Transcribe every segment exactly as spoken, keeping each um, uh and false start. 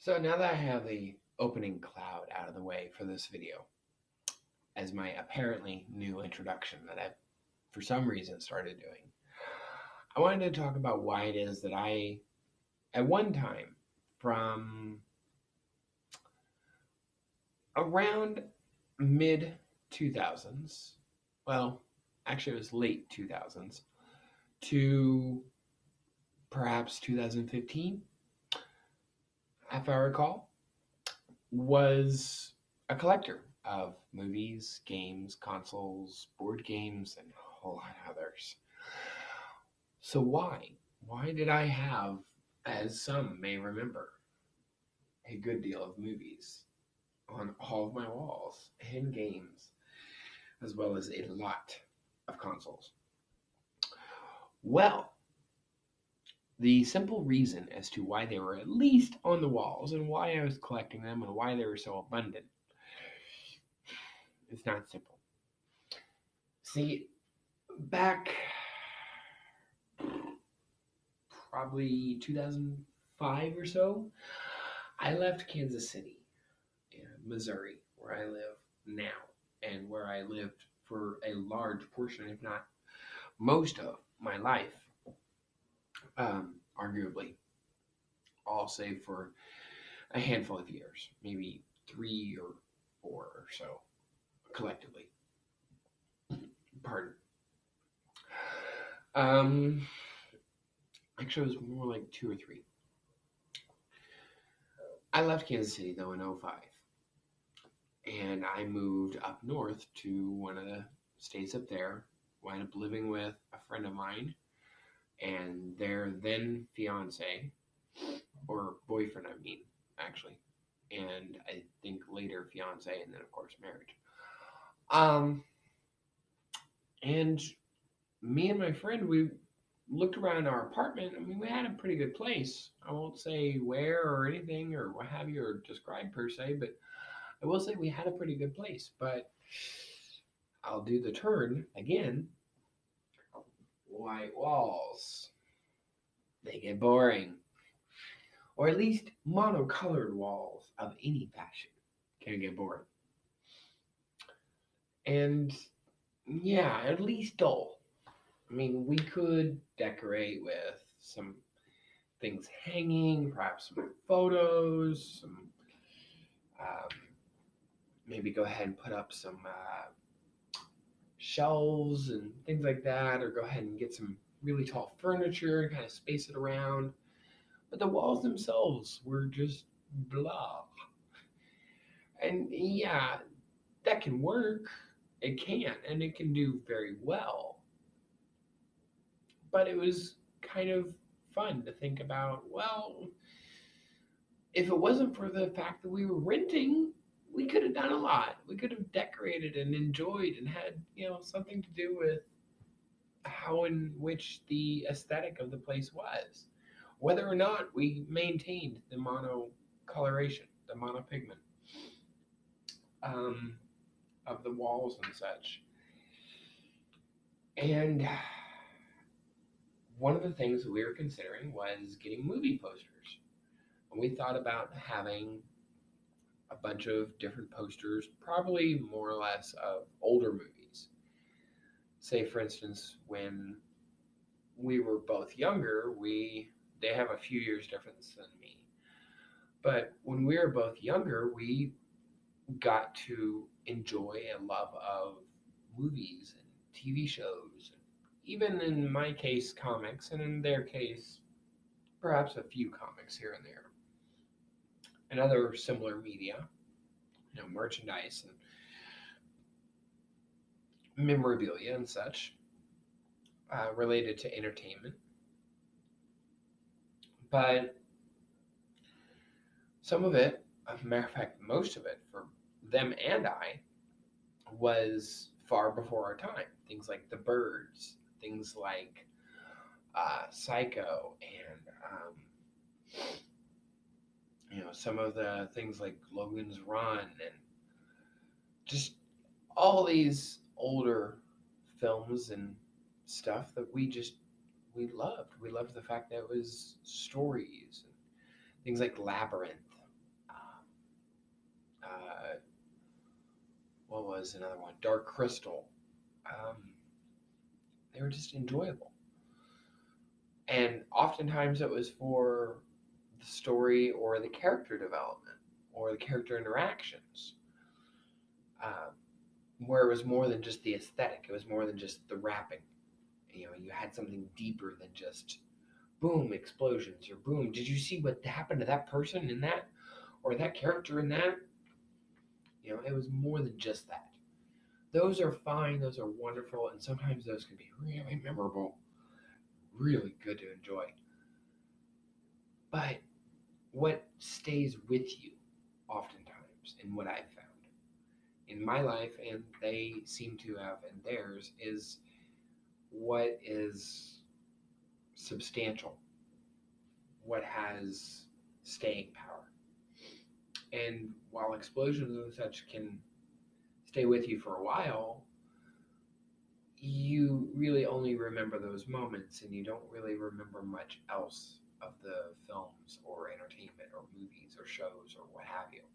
So now that I have the opening cloud out of the way for this video, as my apparently new introduction that I've for some reason started doing, I wanted to talk about why it is that I, at one time, from around mid two thousands, well, actually it was late two thousands, to perhaps two thousand fifteen, if I recall, was a collector of movies, games, consoles, board games, and a whole lot of others. So why? Why did I have, as some may remember, a good deal of movies on all of my walls and games, as well as a lot of consoles? Well, the simple reason as to why they were at least on the walls and why I was collecting them and why they were so abundant is not simple. See, back probably two thousand five or so, I left Kansas City, Missouri, where I live now, and where I lived for a large portion, if not most of my life, um, arguably, all save for a handful of years, maybe three or four or so, collectively. Pardon. Um, actually, it was more like two or three. I left Kansas City, though, in oh five. And I moved up north to one of the states up there. Wound up living with a friend of mine and their then fiance, or boyfriend, I mean, actually. And I think later fiance, and then, of course, marriage. Um, and me and my friend, we looked around our apartment. I mean, we had a pretty good place. I won't say where or anything or what have you, or describe per se, but I will say we had a pretty good place. But I'll do the turn again. White walls. They get boring. Or at least monocolored walls of any fashion can get boring. And yeah, at least dull. I mean, we could decorate with some things hanging, perhaps some photos, some um, maybe go ahead and put up some uh, shelves and things like that, or go ahead and get some really tall furniture and kind of space it around. But the walls themselves were just blah. And yeah, that can work. It can, and it can do very well. But it was kind of fun to think about, well, if it wasn't for the fact that we were renting, we could have done a lot. We could have decorated and enjoyed and had, you know, something to do with how in which the aesthetic of the place was. Whether or not we maintained the monocoloration, the monopigment um, of the walls and such. And one of the things that we were considering was getting movie posters. And we thought about having a bunch of different posters, probably more or less of older movies. Say, for instance, when we were both younger, we they have a few years difference than me. But when we were both younger, we got to enjoy a love of movies and T V shows, and even in my case, comics, and in their case, perhaps a few comics here and there, and other similar media, you know, merchandise and memorabilia and such uh, related to entertainment. But some of it, as a matter of fact, most of it for them and I, was far before our time. Things like The Birds, things like uh, Psycho, and um, you know, some of the things like Logan's Run, and just all these older films and stuff that we just we loved. We loved the fact that it was stories and things like Labyrinth. Uh, what was another one? Dark Crystal. Um, they were just enjoyable. And oftentimes it was for the story or the character development or the character interactions, um, where it was more than just the aesthetic. It was more than just the wrapping. You know, you had something deeper than just boom explosions or boom. Did you see what happened to that person in that or that character in that? You know, it was more than just that. Those are fine. Those are wonderful, and sometimes those can be really memorable, really good to enjoy. But what stays with you oftentimes, and what I've found in my life, and they seem to have in theirs, is what is substantial, what has staying power. And while explosions and such can stay with you for a while, you really only remember those moments and you don't really remember much else of the films or entertainment or movies or shows or what have you.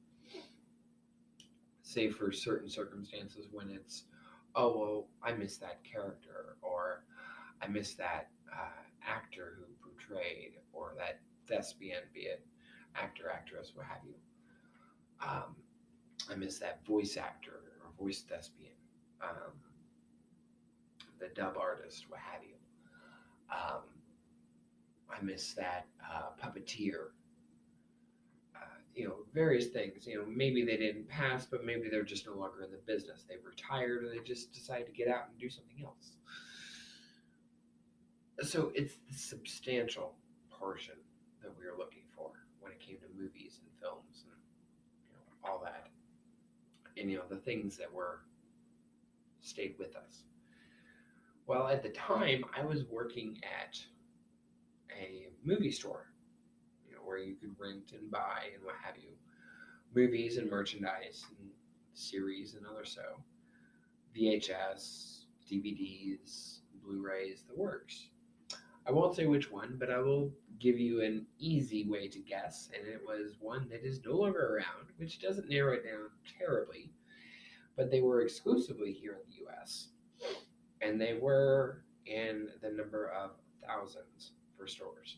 Say for certain circumstances when it's, oh, well, I miss that character, or I miss that uh, actor who portrayed, or that thespian, be it actor, actress, what have you. Um, I miss that voice actor or voice thespian, um, the dub artist, what have you. Um, I miss that uh, puppeteer. Uh, you know, various things. You know, maybe they didn't pass, but maybe they're just no longer in the business. They've retired, or they just decided to get out and do something else. So it's the substantial portion that we were looking for when it came to movies and films and you know all that, and you know the things that were stayed with us. Well, at the time, I was working at a movie store, you know, where you could rent and buy and what have you, movies and merchandise and series and other so, V H S, D V Ds, Blu-rays, the works. I won't say which one, but I will give you an easy way to guess, and it was one that is no longer around, which doesn't narrow it down terribly, but they were exclusively here in the U S, and they were in the number of thousands for stores.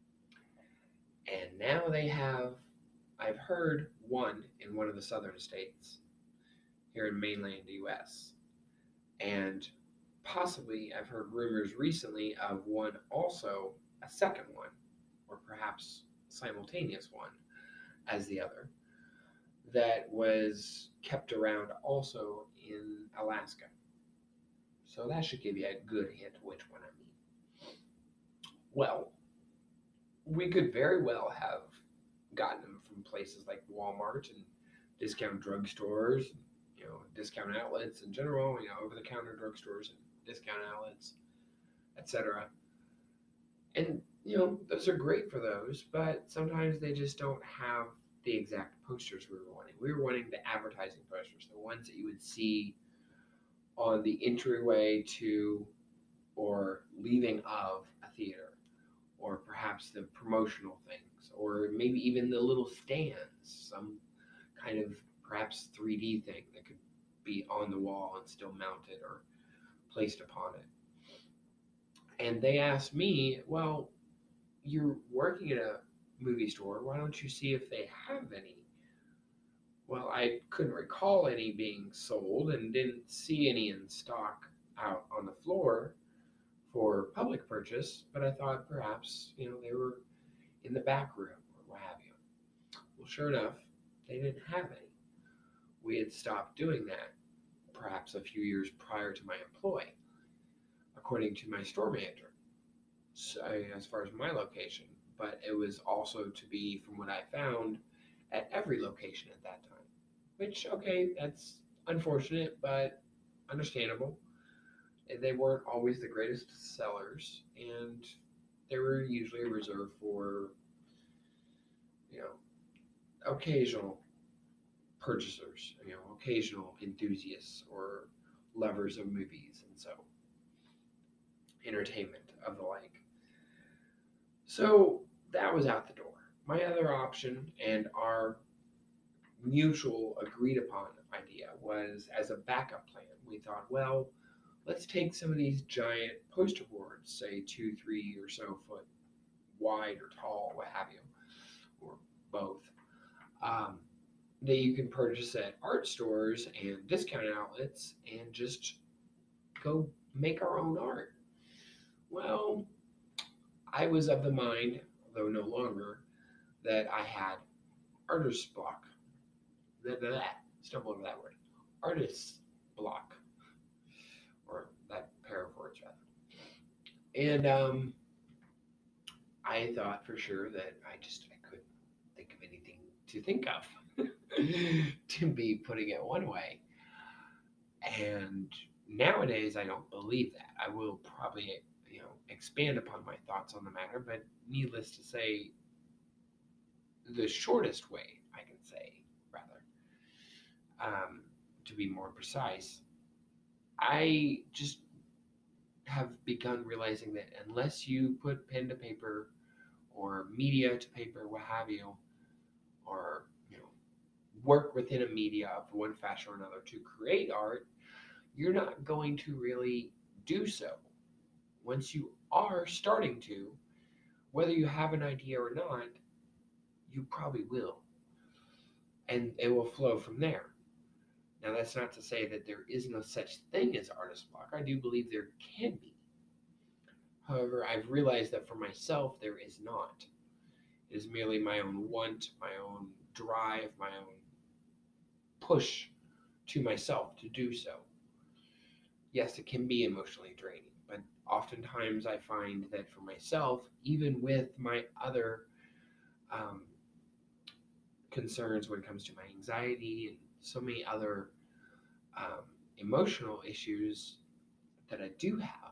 And now they have, I've heard, one in one of the southern states here in mainland U S. And possibly I've heard rumors recently of one also, a second one, or perhaps simultaneous one as the other, that was kept around also in Alaska. So that should give you a good hint which one I mean. Well, we could very well have gotten them from places like Walmart and discount drugstores, you know, discount outlets in general, you know, over-the-counter drugstores and discount outlets, et cetera. And you know, those are great for those, but sometimes they just don't have the exact posters we were wanting. We were wanting the advertising posters, the ones that you would see on the entryway to or leaving of a theater, or perhaps the promotional things, or maybe even the little stands, some kind of perhaps three D thing that could be on the wall and still mounted or placed upon it. And they asked me, well, you're working at a movie store, why don't you see if they have any? Well, I couldn't recall any being sold and didn't see any in stock out on the floor for public purchase, but I thought perhaps, you know, they were in the back room or what have you. Well, sure enough, they didn't have any. We had stopped doing that perhaps a few years prior to my employ, according to my store manager, so, as far as my location. But it was also to be, from what I found, at every location at that time. Which, okay, that's unfortunate, but understandable. They weren't always the greatest sellers, and they were usually reserved for, you know, occasional purchasers, you know, occasional enthusiasts or lovers of movies, and so entertainment of the like. So that was out the door. My other option, and our mutual agreed upon idea was as a backup plan. We thought, well, let's take some of these giant poster boards, say two, three or so foot wide or tall, what have you, or both, um, that you can purchase at art stores and discount outlets and just go make our own art. Well, I was of the mind, though no longer, that I had artist's block. That, that, stumble over that word. Artist's block. Or that pair of words, rather. And um, I thought for sure that I just I couldn't think of anything to think of to be putting it one way. And nowadays, I don't believe that. I will probably, you know, expand upon my thoughts on the matter, but needless to say, the shortest way, I can say, rather, um, to be more precise, I just have begun realizing that unless you put pen to paper or media to paper, what have you, or, you know, work within a media of one fashion or another to create art, you're not going to really do so. Once you are starting to, whether you have an idea or not, you probably will. And it will flow from there. Now, that's not to say that there is no such thing as artist block. I do believe there can be. However, I've realized that for myself, there is not. It is merely my own want, my own drive, my own push to myself to do so. Yes, it can be emotionally draining, but oftentimes I find that for myself, even with my other um, concerns when it comes to my anxiety and so many other um, emotional issues that I do have,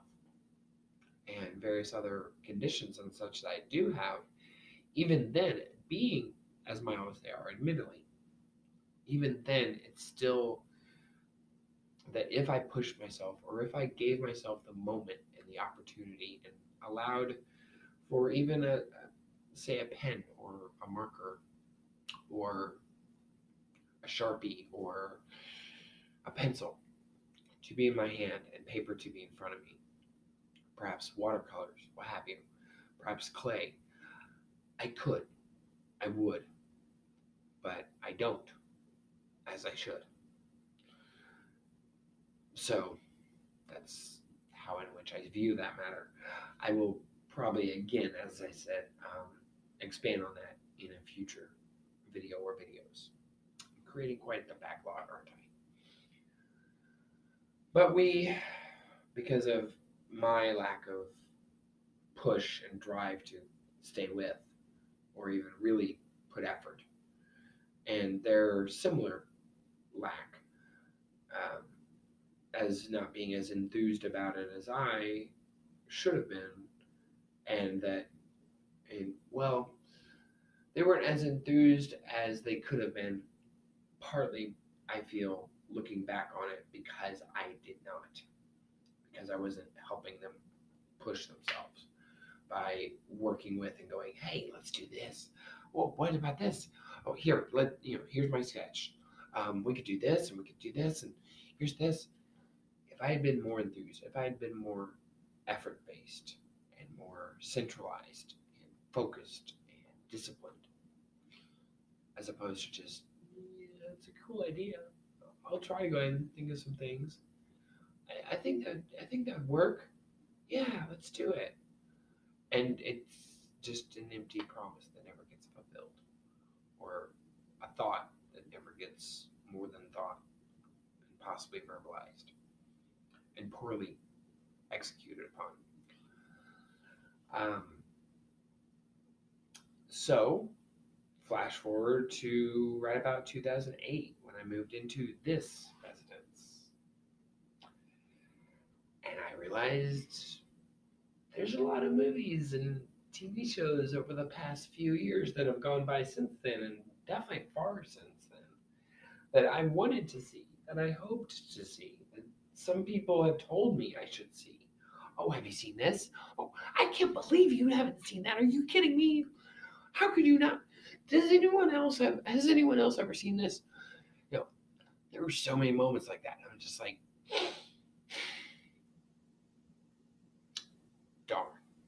and various other conditions and such that I do have, even then, being as mild as they are, admittedly, even then, it's still that if I pushed myself or if I gave myself the moment and the opportunity and allowed for even a, a say a pen or a marker or a Sharpie or a pencil to be in my hand and paper to be in front of me, perhaps watercolors, what have you, perhaps clay, I could, I would, but I don't, as I should. So that's how in which I view that matter. I will probably, again, as I said, um, expand on that in a future video or videos. I'm creating quite the backlog, aren't I? But we, because of my lack of push and drive to stay with or even really put effort, and their similar lack, um, as not being as enthused about it as I should have been, and that, and well, they weren't as enthused as they could have been, partly, I feel, looking back on it, because I did not, because I wasn't helping them push themselves by working with and going, hey, let's do this. Well, what about this? Oh, here, let you know, here's my sketch. Um, we could do this, and we could do this, and here's this. If I had been more enthused, if I had been more effort-based and more centralized and focused and disciplined, as opposed to just, yeah, it's a cool idea. I'll try to go ahead and think of some things. I, I think that I think that'd work. Yeah, let's do it. And it's just an empty promise that never gets fulfilled, or a thought that never gets more than thought and possibly verbalized and poorly executed upon. Um, so, flash forward to right about two thousand eight when I moved into this residence. And I realized there's a lot of movies and T V shows over the past few years that have gone by since then, and definitely far since then, that I wanted to see, that I hoped to see, that some people have told me I should see. Oh, have you seen this? Oh, I can't believe you haven't seen that. Are you kidding me? How could you not? Does anyone else have? Has anyone else ever seen this? You know, there were so many moments like that. I'm just like, darn,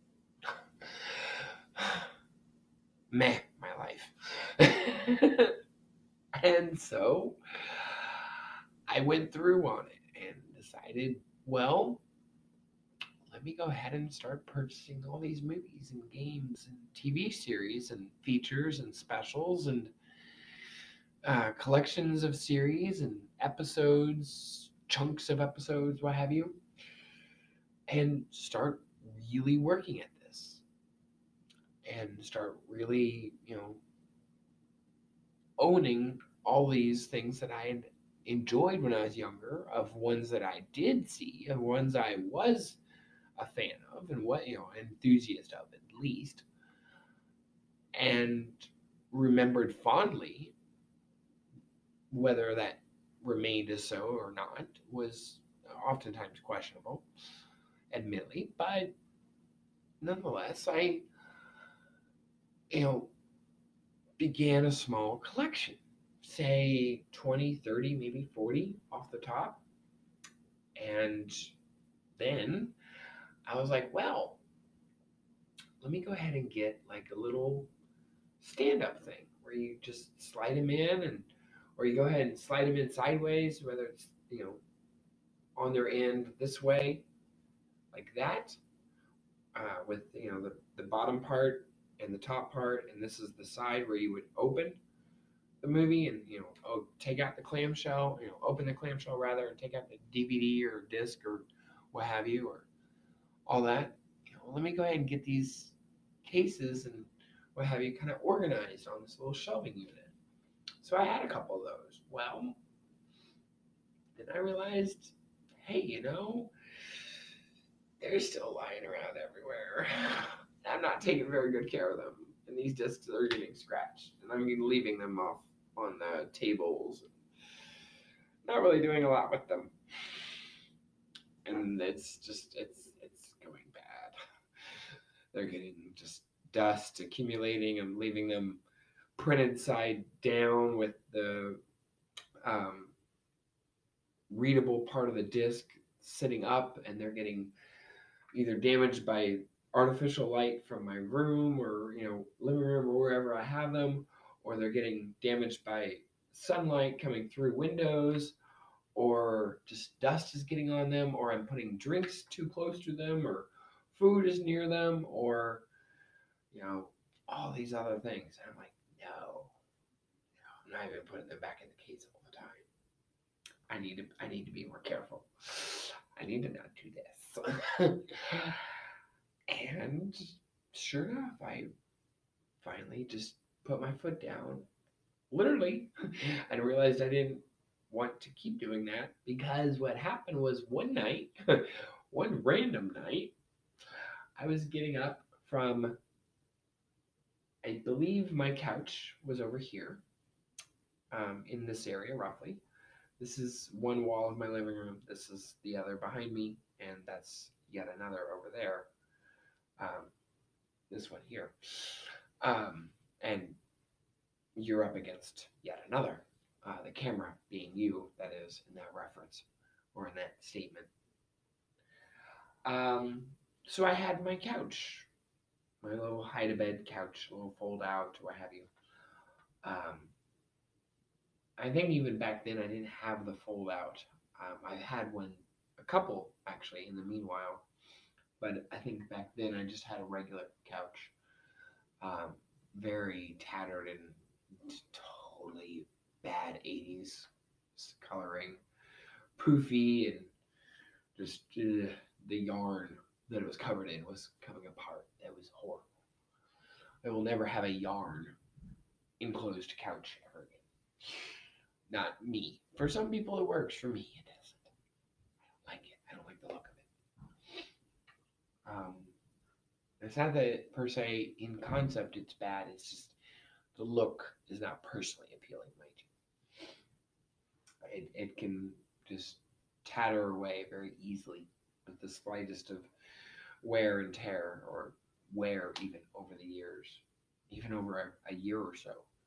meh, my life. And so I went through on it and decided, well, let me go ahead and start purchasing all these movies and games and T V series and features and specials and uh, collections of series and episodes, chunks of episodes, what have you, and start really working at this and start really, you know, owning all these things that I had enjoyed when I was younger, of ones that I did see, of ones I was a fan of, and what, you know, enthusiast of at least, and remembered fondly. Whether that remained as so or not was oftentimes questionable, admittedly, but nonetheless, I, you know, began a small collection, say twenty, thirty, maybe forty off the top. And then I was like, well, let me go ahead and get like a little stand-up thing where you just slide them in, and or you go ahead and slide them in sideways, whether it's, you know, on their end this way, like that, uh, with, you know, the, the bottom part and the top part, and this is the side where you would open the movie and, you know, oh, take out the clamshell, you know, open the clamshell rather, and take out the D V D or disc or what have you, or all that. You know, let me go ahead and get these cases and what have you kind of organized on this little shelving unit. So I had a couple of those. Well, then I realized, hey, you know, they're still lying around everywhere. I'm not taking very good care of them, and these discs are getting scratched, and I'm leaving them off on the tables. Not really doing a lot with them, and it's just it's it's going bad. They're getting just dust accumulating. I'm leaving them printed side down with the um, readable part of the disc sitting up, and they're getting either damaged by artificial light from my room or, you know, living room or wherever I have them, or they're getting damaged by sunlight coming through windows, or just dust is getting on them, or I'm putting drinks too close to them, or food is near them, or, you know, all these other things. And I'm like, no, no, I'm not even putting them back in the case all the time. I need to I need to be more careful. I need to not do this. And sure enough, I finally just put my foot down. Literally, I realized I didn't want to keep doing that, because what happened was one night, one random night, I was getting up from, I believe my couch was over here, um, in this area roughly. This is one wall of my living room. This is the other behind me, and that's yet another over there. Um, this one here. Um, and you're up against yet another. Uh, the camera being you, that is, in that reference or in that statement. Um, so I had my couch, my little hide-a-bed couch, a little fold-out, what have you. Um, I think even back then I didn't have the fold-out. Um, I had one, a couple actually, in the meanwhile. But I think back then I just had a regular couch, um, very tattered and totally bad eighties coloring, poofy, and just uh, the yarn that it was covered in was coming apart. It was horrible. I will never have a yarn enclosed couch ever again. Not me. For some people it works. For me it doesn't. I don't like it. I don't like the look of it. Um, it's not that per se in concept it's bad. It's just the look is not personally appealing, mind you. It it can just tatter away very easily with the slightest of wear and tear, or wear even over the years, even over a, a year or so.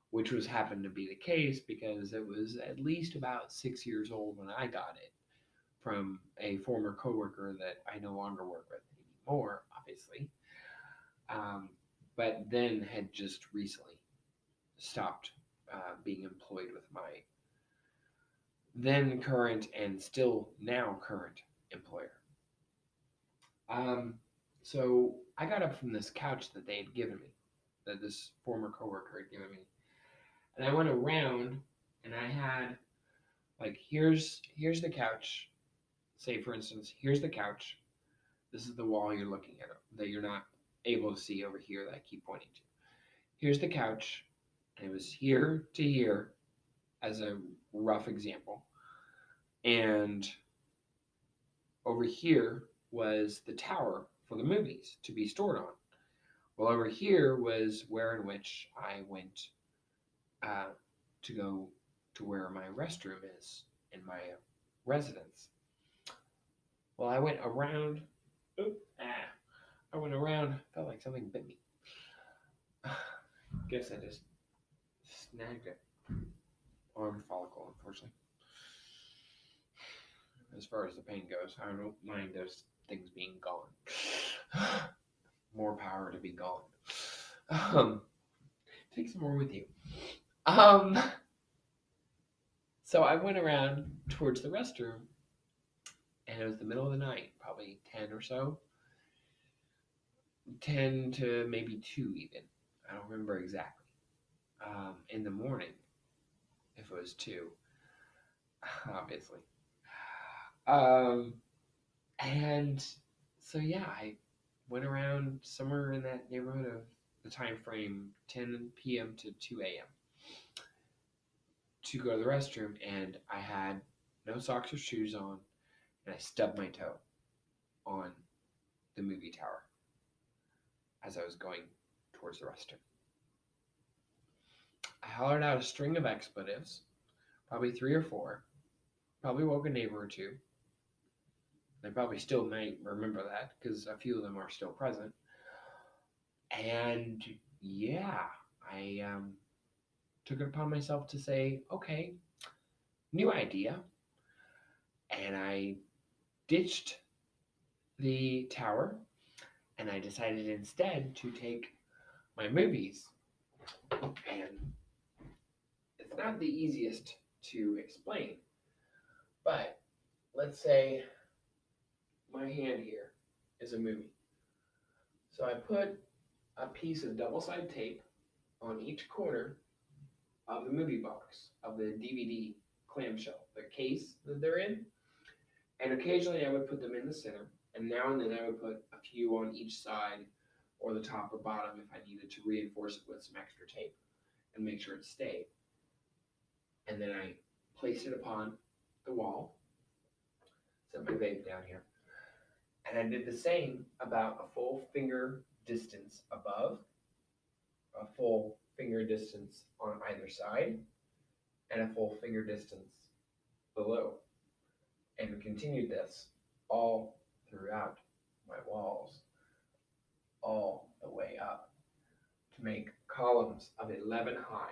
which was happened to be the case because it was at least about six years old when I got it from a former coworker that I no longer work with anymore, obviously, um, but then had just recently stopped uh, being employed with my then current and still now current employer. Um, so I got up from this couch that they had given me, that this former coworker had given me, and I went around and I had like here's here's the couch. Say for instance, here's the couch. This is the wall you're looking at that you're not able to see over here that I keep pointing to. Here's the couch, and it was here to here as a rough example. And over here was the tower for the movies to be stored on. Well, over here was where in which I went uh, to go to where my restroom is in my residence. Well, I went around. Oop, ah, I went around. Felt like something bit me. Guess I just snagged it. Arm follicle, unfortunately. As far as the pain goes, I don't mind those things being gone. More power to be gone. Um, take some more with you. Um, so I went around towards the restroom, and it was the middle of the night, probably ten or so. ten to maybe two even. I don't remember exactly. Um, in the morning, if it was two, obviously. Um, and so yeah, I went around somewhere in that neighborhood of the time frame ten p.m. to two a.m. to go to the restroom, and I had no socks or shoes on, and I stubbed my toe on the movie tower as I was going towards the restroom. I hollered out a string of expletives, probably three or four, probably woke a neighbor or two. They probably still might remember that because a few of them are still present. And yeah, I um, took it upon myself to say, okay, new idea. And I ditched the tower and I decided instead to take my movies. And it's not the easiest to explain, but let's say my hand here is a movie. So I put a piece of double-sided tape on each corner of the movie box, of the D V D clamshell, the case that they're in. And occasionally I would put them in the center, and now and then I would put a few on each side or the top or bottom if I needed to reinforce it with some extra tape and make sure it stayed. And then I placed it upon the wall, set my vape down here, and I did the same about a full finger distance above, a full finger distance on either side, and a full finger distance below. And continued this all throughout my walls, all the way up, to make columns of eleven high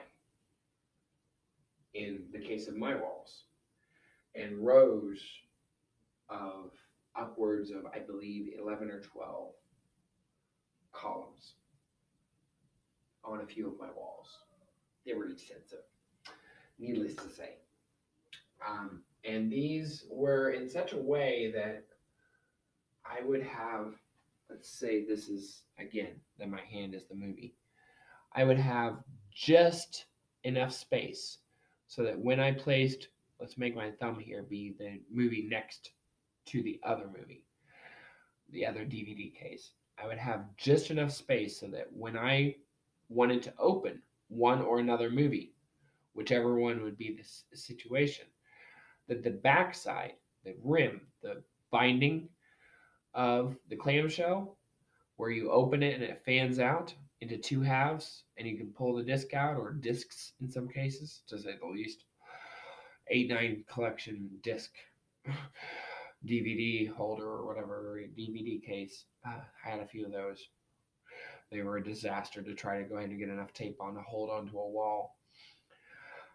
in the case of my walls, and rows of upwards of, I believe, eleven or twelve columns on a few of my walls. They were extensive, needless to say. Um, and these were in such a way that I would have, let's say this is, again, that my hand is the movie. I would have just enough space so that when I placed, let's make my thumb here be the movie next to the other movie, the other D V D case, I would have just enough space so that when I wanted to open one or another movie, whichever one would be the situation, that the backside, the rim, the binding of the clamshell, where you open it and it fans out into two halves and you can pull the disc out, or discs in some cases, to say the least. eight nine collection disc D V D holder or whatever, D V D case. Uh, I had a few of those. They were a disaster to try to go ahead and get enough tape on to hold onto a wall.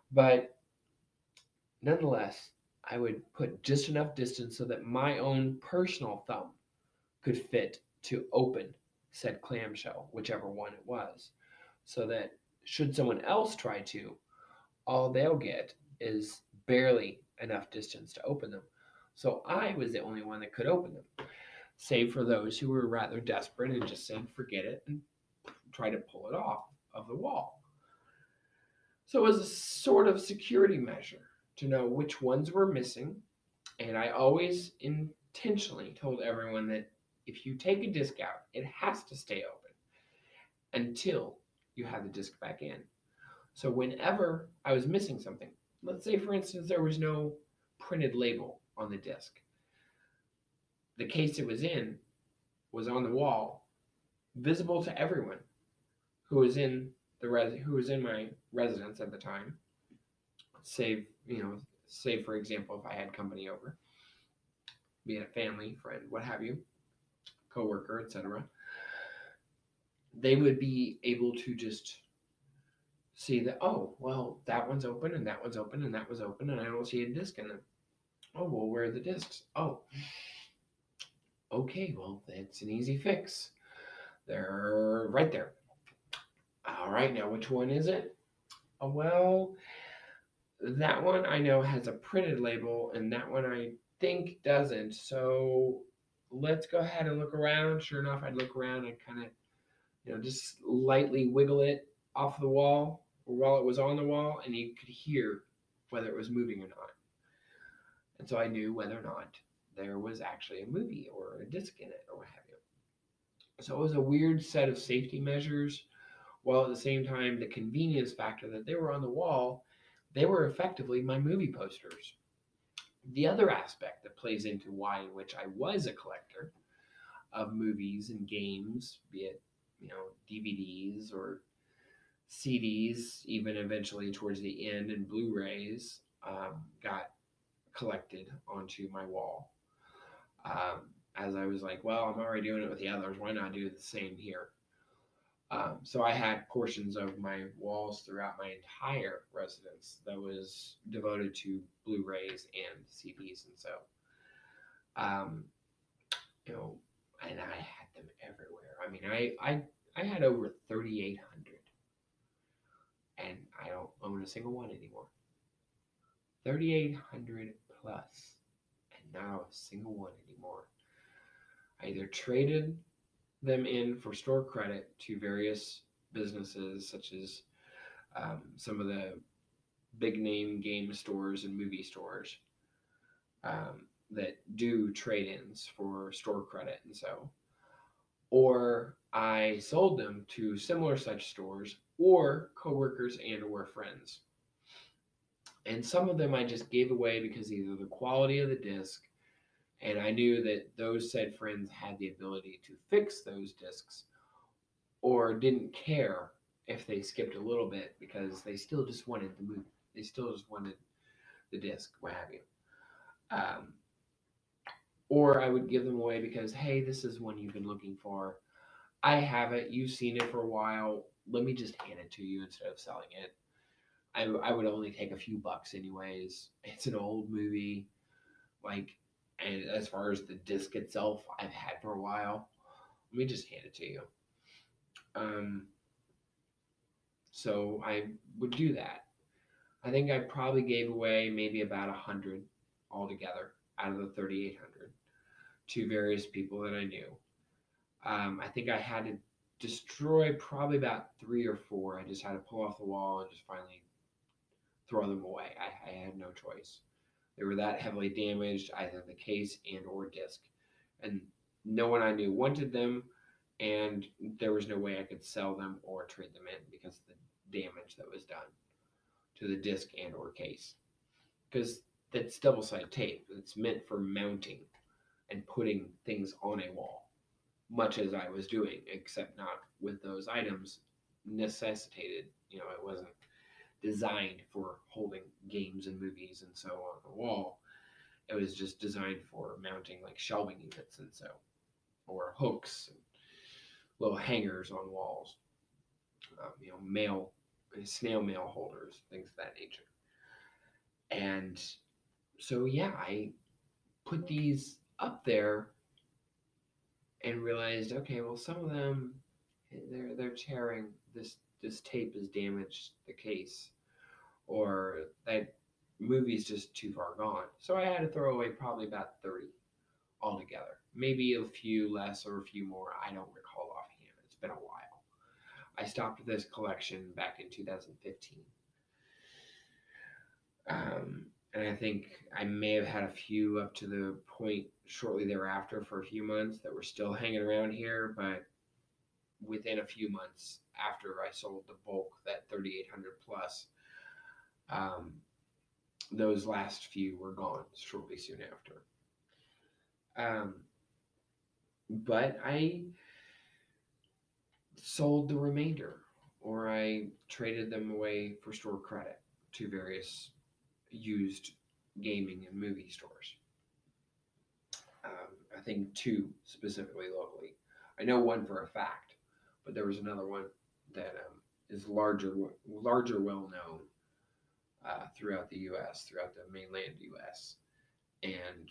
But nonetheless, I would put just enough distance so that my own personal thumb could fit to open said clamshell, whichever one it was, so that should someone else try to, all they'll get is barely enough distance to open them. So I was the only one that could open them, save for those who were rather desperate and just said, forget it, and try to pull it off of the wall. So it was a sort of security measure to know which ones were missing. And I always intentionally told everyone that if you take a disc out, it has to stay open until you have the disc back in. So whenever I was missing something, let's say for instance there was no printed label on the disc, the case it was in was on the wall, visible to everyone who was in the res- who was in my residence at the time. Save you know, say for example if I had company over, be it a family, friend, what have you, coworker, et cetera. They would be able to just see that, oh, well, that one's open and that one's open and that was open and I don't see a disc in them. Oh, well, where are the discs? Oh, okay, well, it's an easy fix. They're right there. All right, now which one is it? Oh, well, that one I know has a printed label and that one I think doesn't. So let's go ahead and look around. Sure enough, I'd look around and kind of, you know, just lightly wiggle it off the wall or while it was on the wall, and you could hear whether it was moving or not. And so I knew whether or not there was actually a movie or a disc in it or what have you. So it was a weird set of safety measures, while at the same time, the convenience factor that they were on the wall, they were effectively my movie posters. The other aspect that plays into why in which I was a collector of movies and games, be it, you know, D V Ds or C Ds, even eventually towards the end, and Blu-rays, um, got collected onto my wall. Um, as I was like, well, I'm already doing it with the others. Why not do the same here? Um, so I had portions of my walls throughout my entire residence that was devoted to Blu-rays and C Ds, and so, um, you know, and I had them everywhere. I mean, I I, I had over thirty-eight hundred, and I don't own a single one anymore. thirty-eight hundred plus, and not a single one anymore. I either traded them in for store credit to various businesses, such as um, some of the big name game stores and movie stores um, that do trade ins for store credit, and so, or I sold them to similar such stores or coworkers and or friends. And some of them I just gave away because either the quality of the disc, and I knew that those said friends had the ability to fix those discs, or didn't care if they skipped a little bit because they still just wanted the movie. They still just wanted the disc, what have you. Um, or I would give them away because, hey, this is one you've been looking for. I have it. You've seen it for a while. Let me just hand it to you instead of selling it. I, I would only take a few bucks anyways. It's an old movie. Like, and as far as the disc itself, I've had for a while. Let me just hand it to you. Um, so I would do that. I think I probably gave away maybe about a hundred altogether out of the thirty-eight hundred to various people that I knew. Um, I think I had to destroy probably about three or four. I just had to pull off the wall and just finally throw them away. I, I had no choice. They were that heavily damaged, either the case and or disc, and no one I knew wanted them, and there was no way I could sell them or trade them in because of the damage that was done to the disc and or case. Because that's double-sided tape. It's meant for mounting and putting things on a wall, much as I was doing, except not with those items necessitated. You know, it wasn't designed for holding games and movies and so on the wall. It was just designed for mounting like shelving units and so, or hooks and little hangers on walls. Um, you know, mail, snail mail holders, things of that nature. And so, yeah, I put these up there and realized, okay, well, some of them they're they're tearing this this tape has damaged the case, or that movie's just too far gone. So I had to throw away probably about thirty altogether. Maybe a few less or a few more. I don't recall offhand. It's been a while. I stopped this collection back in two thousand fifteen. Um, and I think I may have had a few up to the point shortly thereafter for a few months that were still hanging around here, but within a few months after I sold the bulk, that thirty-eight hundred plus, um, those last few were gone shortly soon after. Um, but I sold the remainder, or I traded them away for store credit to various used gaming and movie stores. Um, I think two specifically locally. I know one for a fact, but there was another one that um, is larger, larger, well known uh, throughout the U S, throughout the mainland U S, and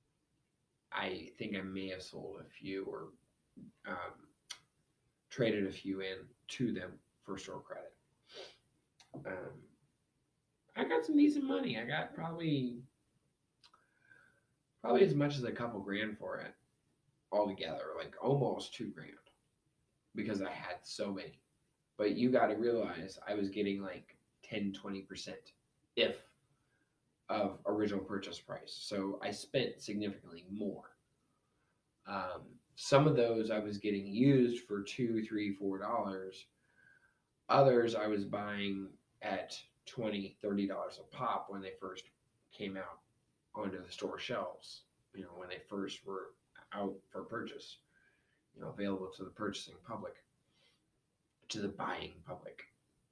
I think I may have sold a few or um, traded a few in to them for store credit. Um, I got some decent money. I got probably probably as much as a couple grand for it altogether, like almost two grand, because I had so many. But you got to realize I was getting like ten, twenty percent if of original purchase price. So I spent significantly more. Um, some of those I was getting used for two, three, four dollars. Others I was buying at twenty, thirty dollars a pop when they first came out onto the store shelves. You know, when they first were out for purchase, you know, available to the purchasing public, to the buying public.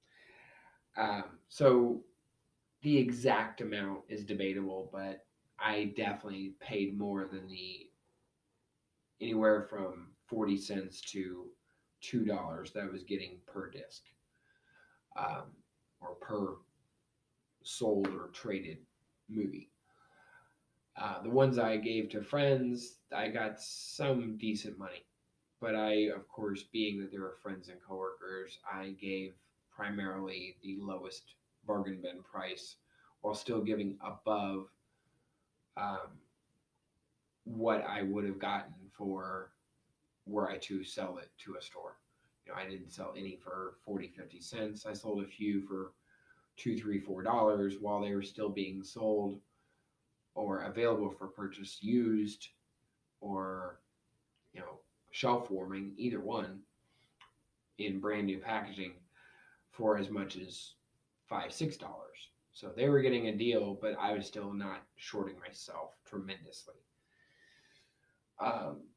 Um, so the exact amount is debatable, but I definitely paid more than the anywhere from forty cents to two dollars that I was getting per disc, um, or per sold or traded movie. Uh, the ones I gave to friends, I got some decent money. But I, of course, being that they were friends and coworkers, I gave primarily the lowest bargain bin price while still giving above um, what I would have gotten for were I to sell it to a store. You know, I didn't sell any for forty, fifty cents. I sold a few for two, three, four dollars while they were still being sold or available for purchase used, or, you know, shelf warming, either one, in brand new packaging for as much as five, six dollars. So they were getting a deal, but I was still not shorting myself tremendously. Um,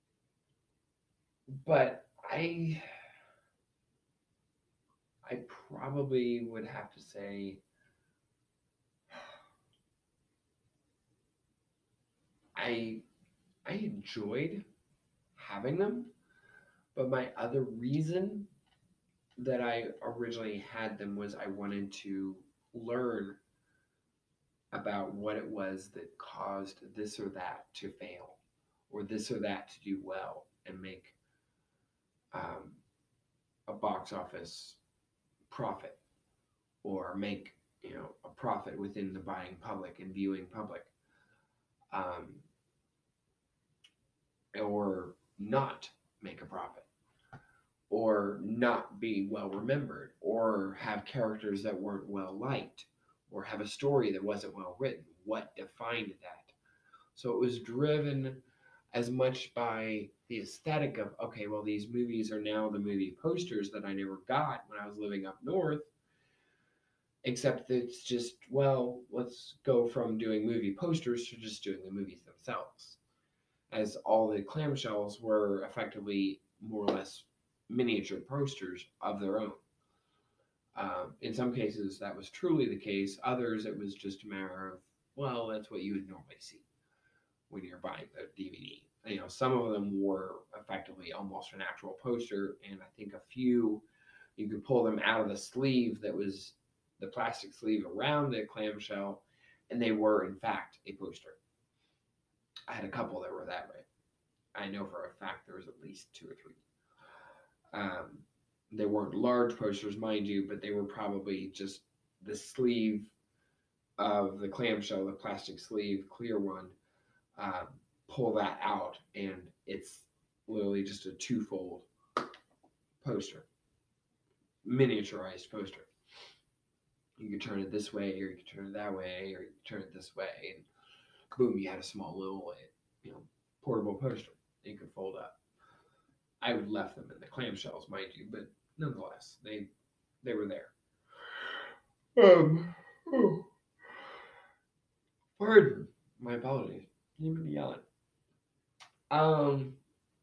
but I, I probably would have to say I, I enjoyed having them, but my other reason that I originally had them was I wanted to learn about what it was that caused this or that to fail, or this or that to do well and make um, a box office profit, or make, you know, a profit within the buying public and viewing public, um, or not make a profit, or not be well remembered, or have characters that weren't well liked, or have a story that wasn't well written. What defined that? So it was driven as much by the aesthetic of, okay, well, these movies are now the movie posters that I never got when I was living up north, except that it's just, well, let's go from doing movie posters to just doing the movies themselves, as all the clamshells were effectively more or less miniature posters of their own. Um, in some cases, that was truly the case. Others, it was just a matter of, well, that's what you would normally see when you're buying the D V D. You know, some of them were effectively almost an actual poster, and I think a few, you could pull them out of the sleeve that was the plastic sleeve around the clamshell, and they were in fact a poster. I had a couple that were that way. I know for a fact there was at least two or three. Um, they weren't large posters, mind you, but they were probably just the sleeve of the clamshell, the plastic sleeve, clear one. Um, pull that out, and it's literally just a two-fold poster, miniaturized poster. You could turn it this way, or you could turn it that way, or you could turn it this way, and boom, you had a small little, you know, portable poster that you could fold up. I would left them in the clamshells, mind you, but nonetheless, they they were there. Um, oh, pardon my apologies. You've been yelling. Um,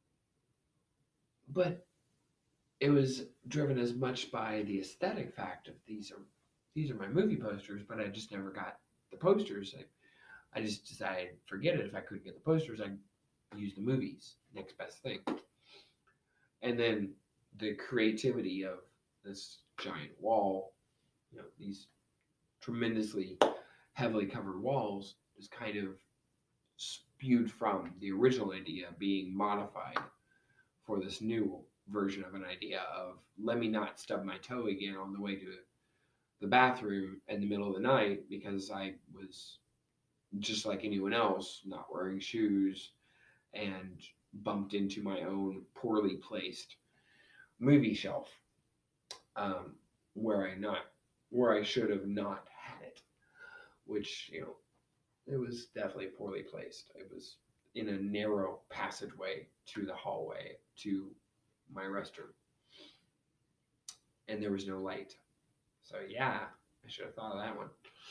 but it was driven as much by the aesthetic fact of these are these are my movie posters, but I just never got the posters. I, I just decided, forget it. If I couldn't get the posters, I'd use the movies. Next best thing. And then the creativity of this giant wall, you know, these tremendously heavily covered walls is kind of spewed from the original idea being modified for this new version of an idea of, let me not stub my toe again on the way to the bathroom in the middle of the night because I was just like anyone else, not wearing shoes, and bumped into my own poorly placed movie shelf, um, where I not where I should have not had it, which, you know, it was definitely poorly placed. It was in a narrow passageway to the hallway to my restroom, and there was no light. So yeah, I should have thought of that one.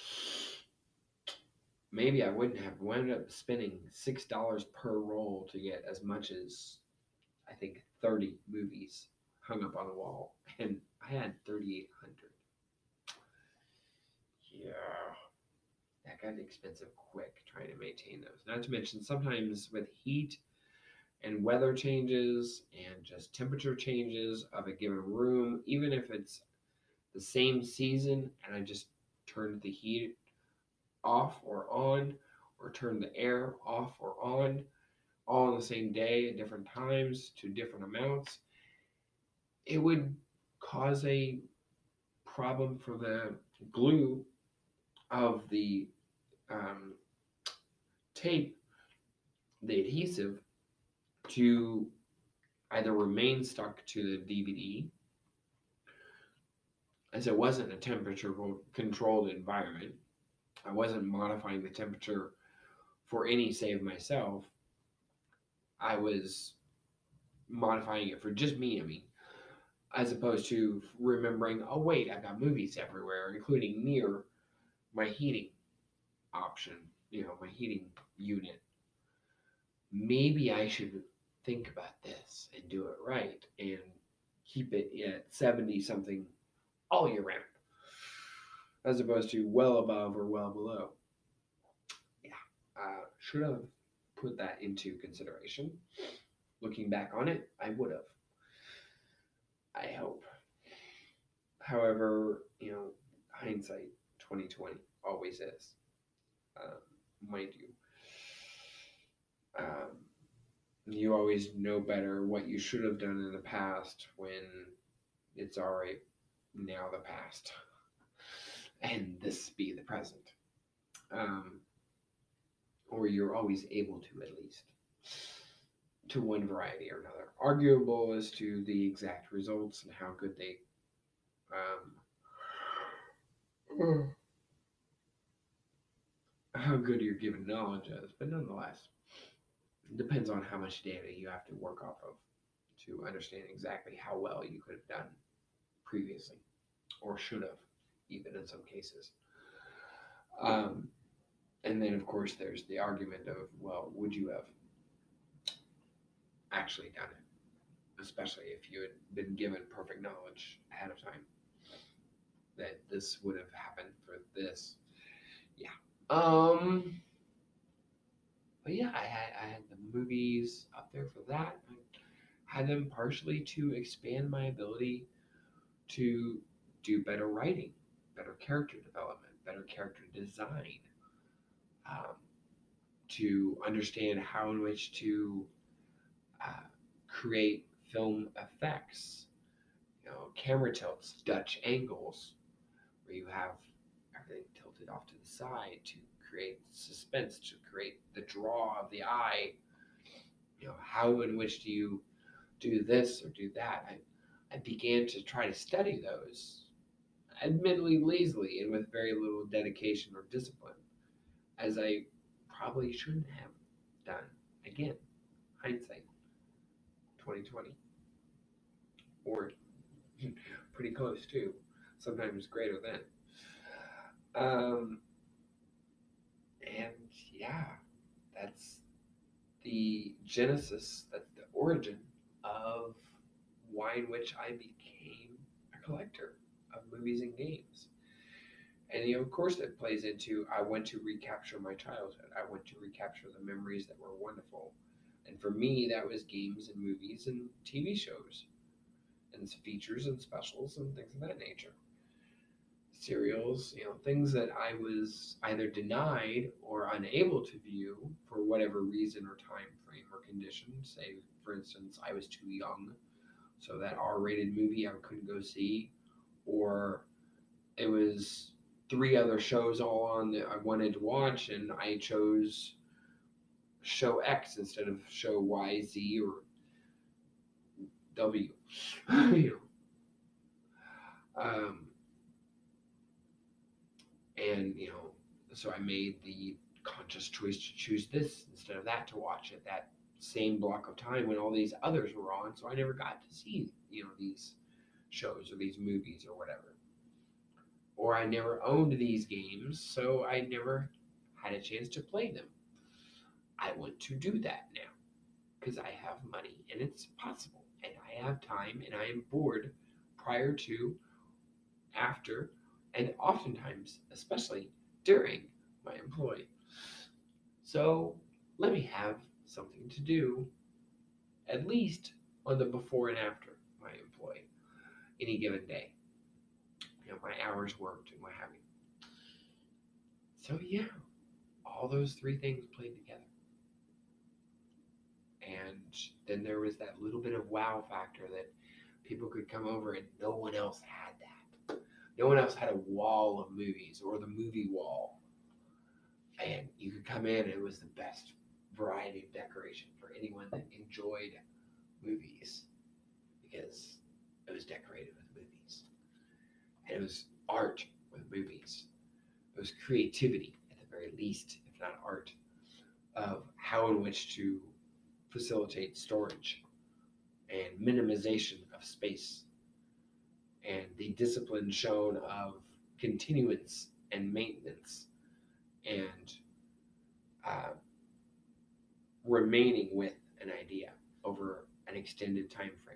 Maybe I wouldn't have wound up spending six dollars per roll to get as much as, I think, thirty movies hung up on the wall, and I had thirty-eight hundred. Yeah, that got expensive quick trying to maintain those. Not to mention, sometimes with heat and weather changes and just temperature changes of a given room, even if it's the same season and I just turned the heat off or on, or turn the air off or on, all on the same day at different times to different amounts, it would cause a problem for the glue of the um, tape, the adhesive, to either remain stuck to the D V D, as it wasn't a temperature controlled environment. I wasn't modifying the temperature for any save myself. I was modifying it for just me, I mean, as opposed to remembering, oh wait, I've got movies everywhere, including near my heating option, you know, my heating unit. Maybe I should think about this and do it right and keep it at seventy something all year round, as opposed to well above or well below. Yeah, uh, should have put that into consideration. Looking back on it, I would have. I hope. However, you know, hindsight twenty twenty always is, um, mind you. Um, you always know better what you should have done in the past when it's already now the past, and this be the present. Um, or you're always able to, at least, to one variety or another. Arguable as to the exact results and how good they um, how good your given knowledge is, but nonetheless, it depends on how much data you have to work off of to understand exactly how well you could have done previously, or should have, even in some cases. Um, and then, of course, there's the argument of, well, would you have actually done it? Especially if you had been given perfect knowledge ahead of time that this would have happened for this. Yeah. Um. But yeah, I had I had the movies up there for that. I had them partially to expand my ability to do better writing, better character development, better character design. um, to understand how in which to uh, create film effects, you know, camera tilts, Dutch angles, where you have everything tilted off to the side to create suspense, to create the draw of the eye. You know, how in which do you do this or do that? I, I began to try to study those, admittedly lazily and with very little dedication or discipline, as I probably shouldn't have done. Again, hindsight, twenty twenty, or pretty close too, sometimes greater than. Um, and yeah, that's the genesis, that's the origin of why in which I became a collector of movies and games. And you know, of course, it plays into I want to recapture my childhood. I want to recapture the memories that were wonderful. And for me, that was games and movies and T V shows and features and specials and things of that nature. Serials, you know, things that I was either denied or unable to view for whatever reason or time frame or condition. Say, for instance, I was too young, so that R-rated movie I couldn't go see, or it was three other shows all on that I wanted to watch, and I chose show X instead of show Y, Z, or W. you know. Um, and you know, so I made the conscious choice to choose this instead of that to watch at that same block of time when all these others were on. So I never got to see, you know, these shows or these movies or whatever. Or I never owned these games, so I never had a chance to play them. I want to do that now because I have money and it's possible, and I have time, and I am bored prior to, after, and oftentimes, especially during my employ. So let me have something to do, at least on the before and after my employ, any given day. You know, my hours worked and what have you. So yeah, all those three things played together. And then there was that little bit of wow factor that people could come over and no one else had that. No one else had a wall of movies or the movie wall. And you could come in and it was the best variety of decoration for anyone that enjoyed movies, because it was decorated with movies. And it was art with movies. It was creativity, at the very least, if not art, of how in which to facilitate storage and minimization of space, and the discipline shown of continuance and maintenance, and uh, remaining with an idea over an extended time frame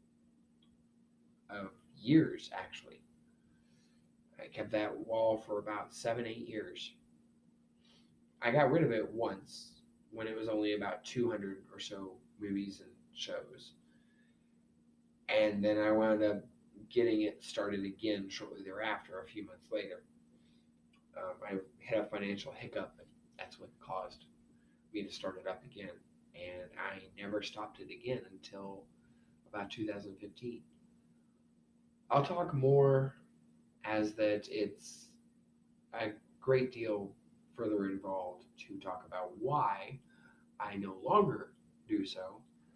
of years, actually. I kept that wall for about seven, eight years. I got rid of it once when it was only about two hundred or so movies and shows. And then I wound up getting it started again shortly thereafter, a few months later. Um, I had a financial hiccup, and that's what caused me to start it up again. And I never stopped it again until about two thousand fifteen. I'll talk more as that it's a great deal further involved to talk about why I no longer do so,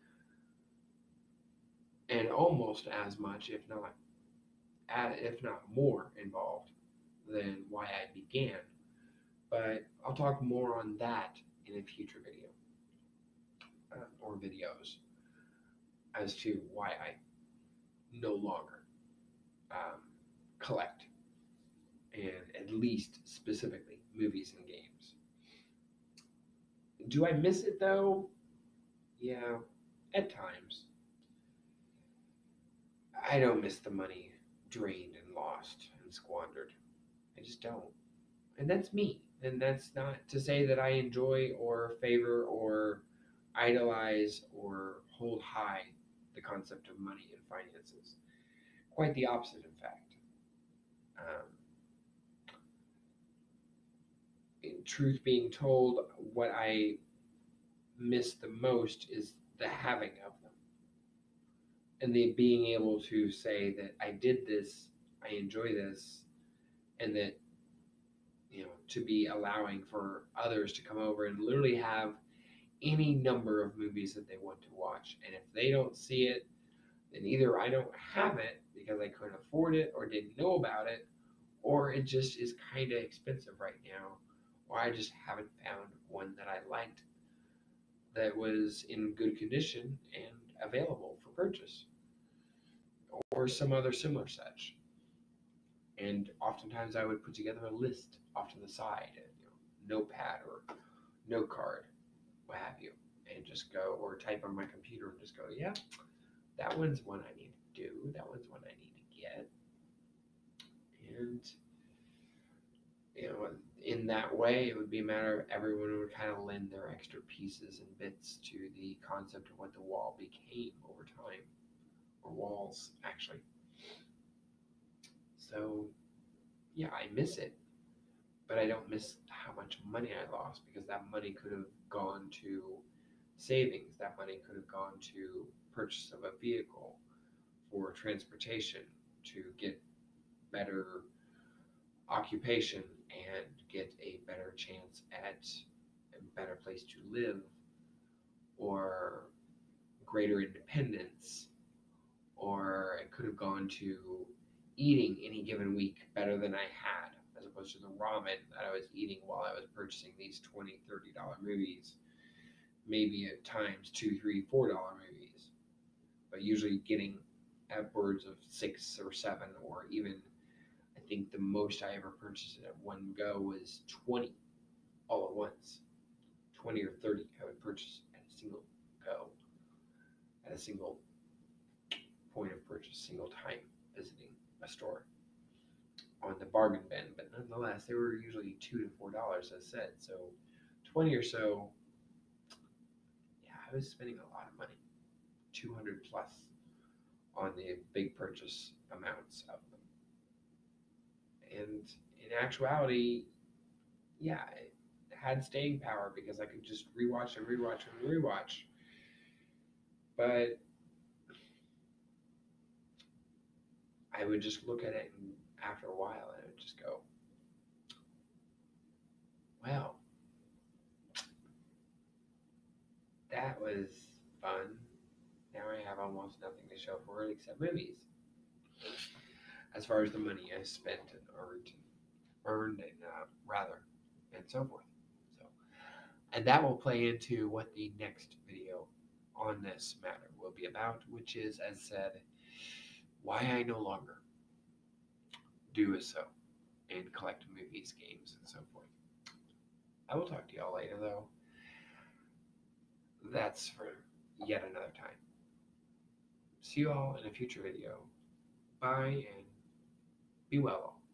and almost as much, if not, if not more involved than why I began. But I'll talk more on that in a future video uh, or videos as to why I no longer um, collect, and at least specifically movies and games. Do I miss it though? Yeah, at times. I don't miss the money drained and lost and squandered. I just don't. And that's me. And that's not to say that I enjoy or favor or idolize or hold high the concept of money and finances. Quite the opposite, in fact. Um, in truth being told, what I miss the most is the having of them and the being able to say that I did this, I enjoy this, and that, you know, to be allowing for others to come over and literally have any number of movies that they want to watch. And if they don't see it, then either I don't have it because I couldn't afford it or didn't know about it, or it just is kind of expensive right now, or I just haven't found one that I liked that was in good condition and available for purchase, or some other similar such. And oftentimes I would put together a list off to the side, you know, notepad or note card, what have you, and just go, or type on my computer and just go, yeah, that one's one I need to do, that one's one I need to get. And, you know, in that way, it would be a matter of everyone would kind of lend their extra pieces and bits to the concept of what the wall became over time, or walls, actually. So, yeah, I miss it, but I don't miss how much money I lost, because that money could have gone to savings. That money could have gone to purchase of a vehicle for transportation, to get better occupation and get a better chance at a better place to live, or greater independence, or it could have gone to eating any given week better than I had, as opposed to the ramen that I was eating while I was purchasing these twenty dollars, thirty dollars movies, maybe at times two, three, four dollar movies, but usually getting upwards of six or seven, or even, I think the most I ever purchased at one go was twenty all at once. twenty or thirty I would purchase at a single go, at a single point of purchase, single time visiting a store on the bargain bin. But nonetheless, they were usually two to four dollars, as said. So twenty or so, yeah, I was spending a lot of money, two hundred plus on the big purchase amounts of them. And in actuality, yeah, it had staying power because I could just rewatch and rewatch and rewatch. But I would just look at it, and after a while, I would just go, well, that was fun. Now I have almost nothing to show for it except movies, as far as the money I spent and earned, earned and uh, rather, and so forth. So, and that will play into what the next video on this matter will be about, which is, as said, why I no longer do as so and collect movies, games, and so forth. I will talk to y'all later, though. That's for yet another time. See you all in a future video. Bye, and be well all.